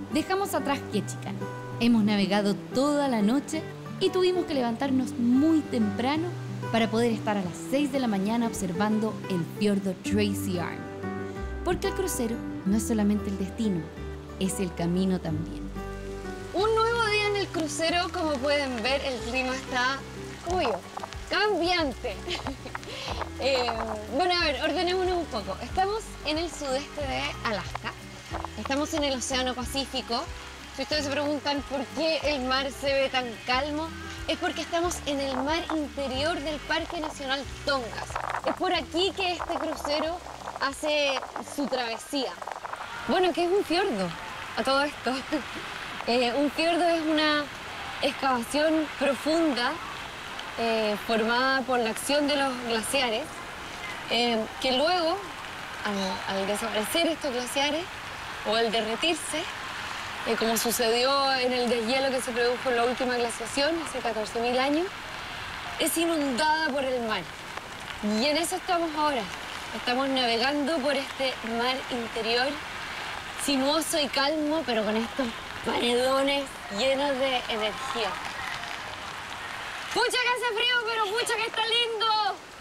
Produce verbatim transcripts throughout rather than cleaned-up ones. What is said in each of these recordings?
Dejamos atrás Ketchikan. Hemos navegado toda la noche y tuvimos que levantarnos muy temprano para poder estar a las seis de la mañana observando el fiordo Tracy Arm. Porque el crucero no es solamente el destino, es el camino también. Un nuevo día en el crucero, como pueden ver, el clima está, como yo, cambiante. eh, bueno, a ver, ordenémonos un poco. Estamos en el sudeste de Alaska, estamos en el Océano Pacífico. Si ustedes se preguntan por qué el mar se ve tan calmo, es porque estamos en el mar interior del Parque Nacional Tongass. Es por aquí que este crucero hace su travesía. Bueno, ¿qué es un fiordo? A todo esto. eh, un fiordo es una excavación profunda eh, formada por la acción de los glaciares, eh, que luego, al, al desaparecer estos glaciares o al derretirse, Eh, como sucedió en el deshielo que se produjo en la última glaciación hace catorce mil años, es inundada por el mar. Y en eso estamos ahora. Estamos navegando por este mar interior, sinuoso y calmo, pero con estos paredones llenos de energía. ¡Pucha que hace frío, pero pucha que está lindo!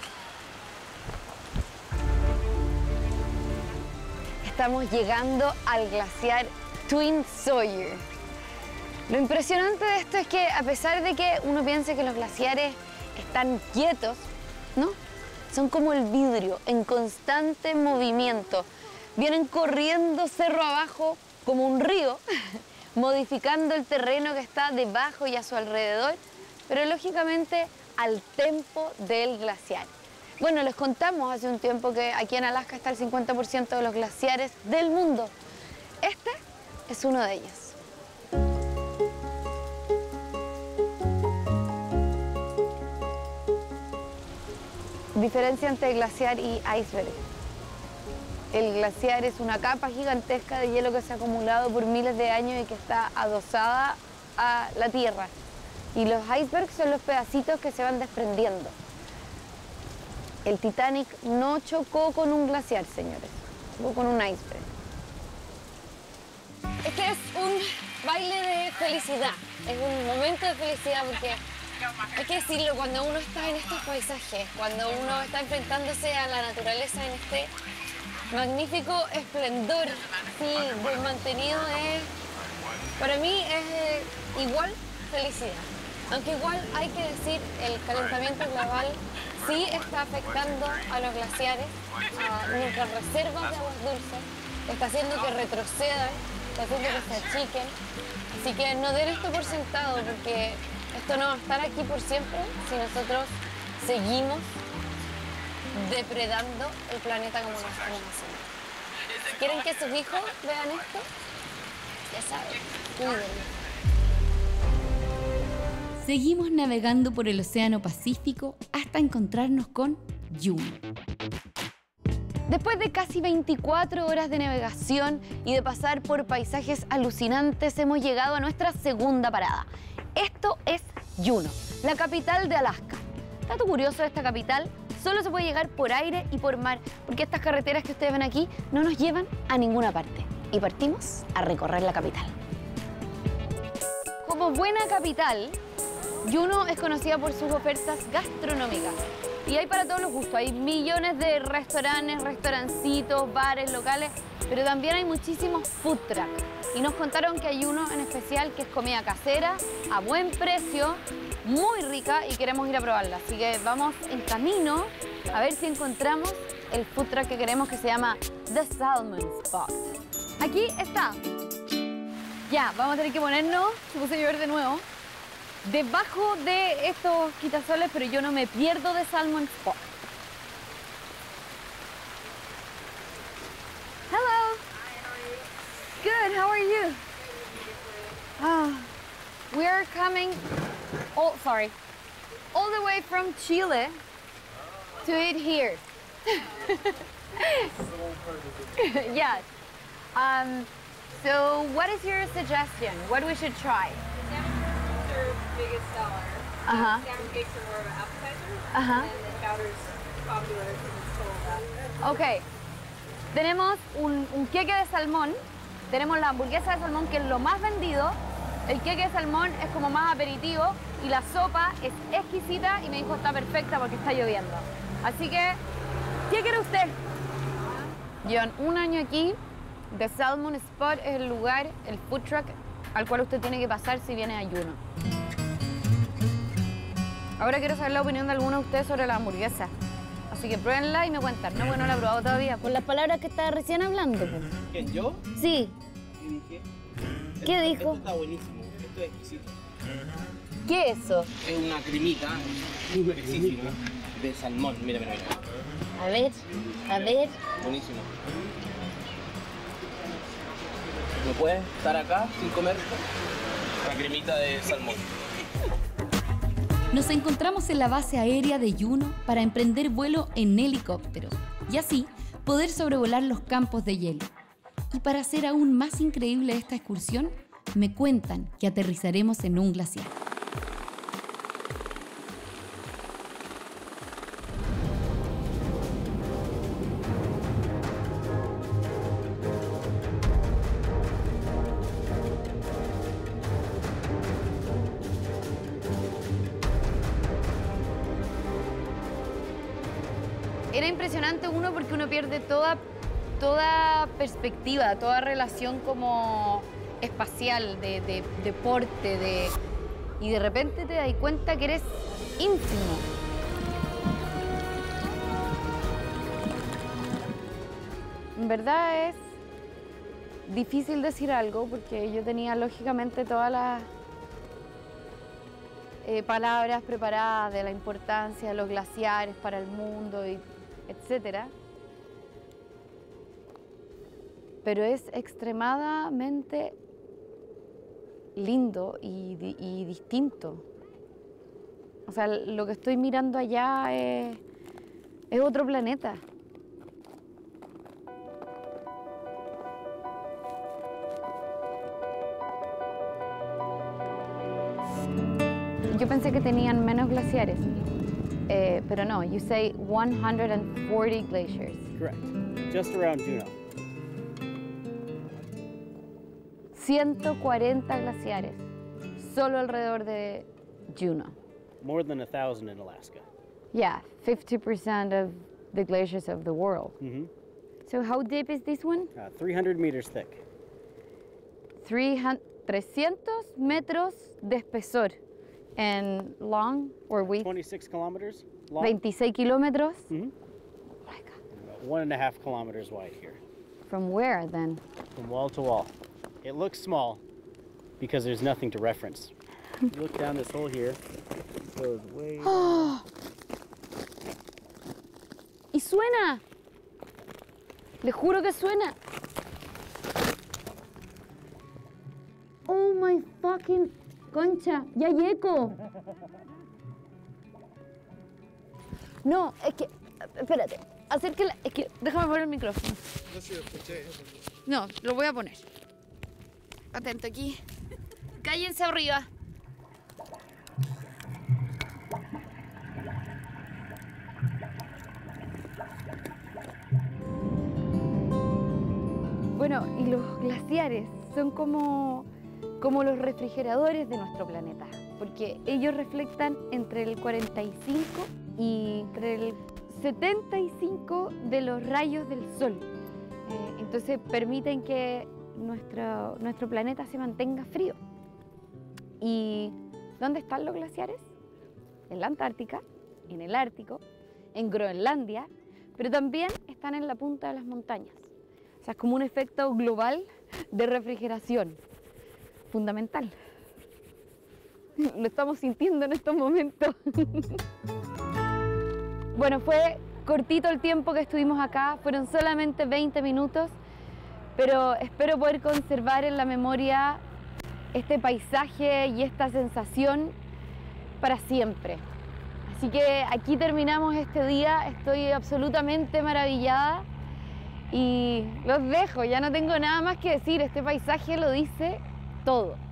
Estamos llegando al glaciar Twin Sawyer. Lo impresionante de esto es que a pesar de que uno piense que los glaciares están quietos, ¿no? Son como el vidrio, en constante movimiento. Vienen corriendo cerro abajo como un río, modificando el terreno que está debajo y a su alrededor, pero lógicamente al tempo del glaciar. Bueno, les contamos hace un tiempo que aquí en Alaska está el cincuenta por ciento de los glaciares del mundo. Este es uno de ellos. Diferencia entre glaciar y iceberg. El glaciar es una capa gigantesca de hielo que se ha acumulado por miles de años y que está adosada a la tierra. Y los icebergs son los pedacitos que se van desprendiendo. El Titanic no chocó con un glaciar, señores, chocó con un iceberg. Este es un baile de felicidad, es un momento de felicidad porque hay que decirlo, cuando uno está en estos paisajes, cuando uno está enfrentándose a la naturaleza en este magnífico esplendor, sí, del mantenido, es, para mí es igual felicidad. Aunque igual hay que decir, el calentamiento global sí está afectando a los glaciares, a nuestras reservas de aguas dulces, está haciendo que retrocedan, está haciendo que se achiquen. Así que no den esto por sentado, porque esto no va a estar aquí por siempre si nosotros seguimos depredando el planeta como lo estamos haciendo. Si quieren que sus hijos vean esto, ya saben, cuídenlo. Seguimos navegando por el Océano Pacífico hasta encontrarnos con Juno. Después de casi veinticuatro horas de navegación y de pasar por paisajes alucinantes, hemos llegado a nuestra segunda parada. Esto es Juneau, la capital de Alaska. Dato curioso de esta capital, solo se puede llegar por aire y por mar, porque estas carreteras que ustedes ven aquí no nos llevan a ninguna parte. Y partimos a recorrer la capital. Como buena capital, Juneau es conocida por sus ofertas gastronómicas. Y hay para todos los gustos, hay millones de restaurantes, restaurancitos, bares, locales, pero también hay muchísimos food trucks. Y nos contaron que hay uno en especial que es comida casera, a buen precio, muy rica y queremos ir a probarla. Así que vamos en camino a ver si encontramos el food truck que queremos, que se llama The Salmon Spot. Aquí está. Ya, vamos a tener que ponernos, se puso a llover de nuevo, debajo de estos quitasoles, pero yo no me pierdo de Salmon Spot. Hello. Good, how are you? Ah, we are coming, oh, sorry, all the way from Chile to eat here. Yes. Um, so what is your suggestion? What we should try? Biggest seller. Uh-huh. Salmon cakes are more of an appetizer, Uh-huh. and the chowder's popular because it's full of that. Ok. Tenemos un, un queque de salmón Tenemos la hamburguesa de salmón, que es lo más vendido. El queque de salmón es como más aperitivo y la sopa es exquisita y me dijo está perfecta porque está lloviendo. Así que, ¿qué quiere usted? Llevan un año aquí. The Salmon Spot es el lugar, el food truck al cual usted tiene que pasar si viene a ayuno. Ahora quiero saber la opinión de alguno de ustedes sobre la hamburguesa. Así que pruébenla y me cuentan. No, bueno, no la he probado todavía. Por las palabras que estaba recién hablando. ¿Quién, yo? Sí. ¿Qué dije? ¿Qué Esto- dijo? Esto está buenísimo, esto es exquisito. ¿Qué es eso? Es una cremita exquisita de salmón. Mira, mira, mira. A ver, a ver. Buenísimo. ¿No puedes estar acá sin comer la cremita de salmón? Nos encontramos en la base aérea de Juneau para emprender vuelo en helicóptero y así poder sobrevolar los campos de hielo. Y para hacer aún más increíble esta excursión, me cuentan que aterrizaremos en un glaciar. Era impresionante uno porque uno pierde toda, toda perspectiva, toda relación como espacial, de, de deporte, de, y de repente te das cuenta que eres ínfimo. En verdad es difícil decir algo porque yo tenía lógicamente todas las eh, palabras preparadas de la importancia de los glaciares para el mundo, y etcétera. Pero es extremadamente lindo y, di- y distinto. O sea, lo que estoy mirando allá es, es otro planeta. Yo pensé que tenían menos glaciares, eh, pero no. You say one hundred forty glaciers. Correct. Just around Juneau. ciento cuarenta glaciares, solo alrededor de Juneau. More than a thousand in Alaska. Yeah, fifty percent of the glaciers of the world. Mm-hmm. So how deep is this one? Uh, three hundred meters thick. trescientos metros de espesor. And long or width? twenty-six kilometers long. veintiséis kilómetros. Mhm. Oh my God. About one and a half kilometers wide here, From where then? from wall to wall. It looks small because there's nothing to reference. You look down this hole here. It goes way. down. ¡Y suena! Le juro que suena. Oh my fucking concha, ya hay eco. No, es que, espérate, acérquela, es que, déjame poner el micrófono. No, lo voy a poner. Atento aquí. Cállense arriba. Bueno, y los glaciares son como, como los refrigeradores de nuestro planeta, porque ellos reflectan entre el cuarenta y cinco y entre el setenta y cinco de los rayos del sol. Eh, entonces permiten que nuestro, nuestro planeta se mantenga frío. ¿Y dónde están los glaciares? En la Antártica, en el Ártico, en Groenlandia, pero también están en la punta de las montañas. O sea, es como un efecto global de refrigeración, fundamental. Lo estamos sintiendo en estos momentos. Bueno, fue cortito el tiempo que estuvimos acá, fueron solamente veinte minutos, pero espero poder conservar en la memoria este paisaje y esta sensación para siempre. Así que aquí terminamos este día, estoy absolutamente maravillada y los dejo, ya no tengo nada más que decir, este paisaje lo dice todo.